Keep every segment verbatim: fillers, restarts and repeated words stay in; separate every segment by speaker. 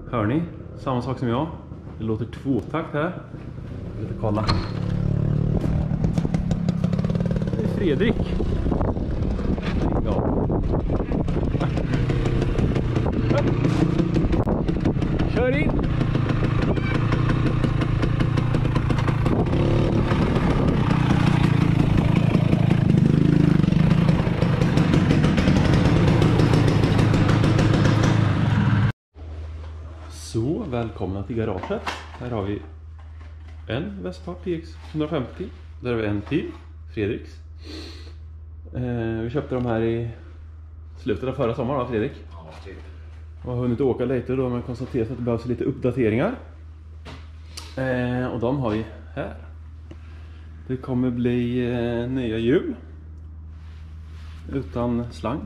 Speaker 1: Hör ni? Samma sak som jag. Det låter tvåtakt här. Lite kolla. Det är Fredrik. Ja. Kör in! Så, välkomna till garaget. Här har vi en Vespa P X hundrafemtio. Där har vi en till, Fredriks. Eh, vi köpte de här i slutet av förra sommaren, va Fredrik?
Speaker 2: Ja, typ.
Speaker 1: Och har hunnit åka lite då, men konstaterat att det behövs lite uppdateringar. Eh, och de har vi här. Det kommer bli eh, nya hjul. Utan slang.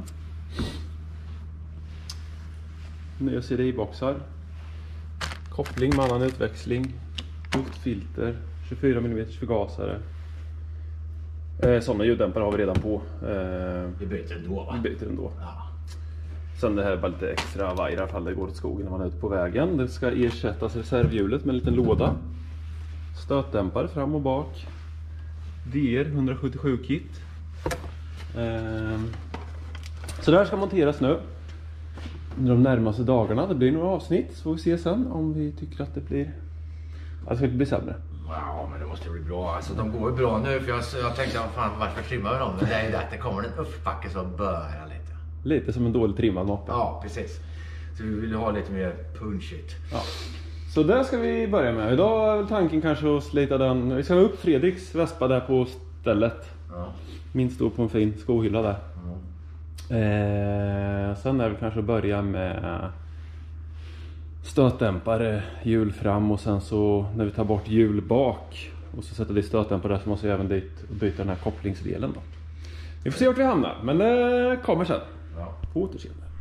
Speaker 1: Nya C D I-boxar. Koppling med annan utväxling. Luftfilter. tjugofyra millimeter förgasare. Eh, sådana ljuddämpare har vi redan på. Eh,
Speaker 2: vi byter ändå, va?
Speaker 1: Vi byter ändå.
Speaker 2: Ja.
Speaker 1: Sen det här är bara lite extra vajrar ifall det går åt skogen när man är ute på vägen. Det ska ersättas reservhjulet med en liten låda. Stötdämpare fram och bak. D R hundrasjuttiosju kit. Eh, så där ska monteras nu. Under de närmaste dagarna. Det blir några avsnitt, så får vi se sen om vi tycker att det blir... Alltså det blir sämre.
Speaker 2: Ja, men det måste bli bra. Alltså de går ju bra nu, för jag, jag tänkte, fan, varför trimmar vi dem? Men det är ju det att det kommer en uppbacke så börjar lite.
Speaker 1: Lite som en dåligt trimmad moppe.
Speaker 2: Ja, precis. Så vi vill ha lite mer punchigt.
Speaker 1: Ja. Så där ska vi börja med. Idag är väl tanken kanske att slita den... Vi ska ha upp Fredriks Vespa där på stället.
Speaker 2: Ja.
Speaker 1: Min står på en fin skohylla där.
Speaker 2: Ja.
Speaker 1: Eh, sen är det kanske att börja med stötdämpare, hjul fram, och sen så när vi tar bort hjul bak och så sätter vi stötdämpare där, så måste vi även dit och byta den här kopplingsdelen då. Vi får se vart vi hamnar, men det kommer sen.
Speaker 2: Ja.
Speaker 1: På återseende.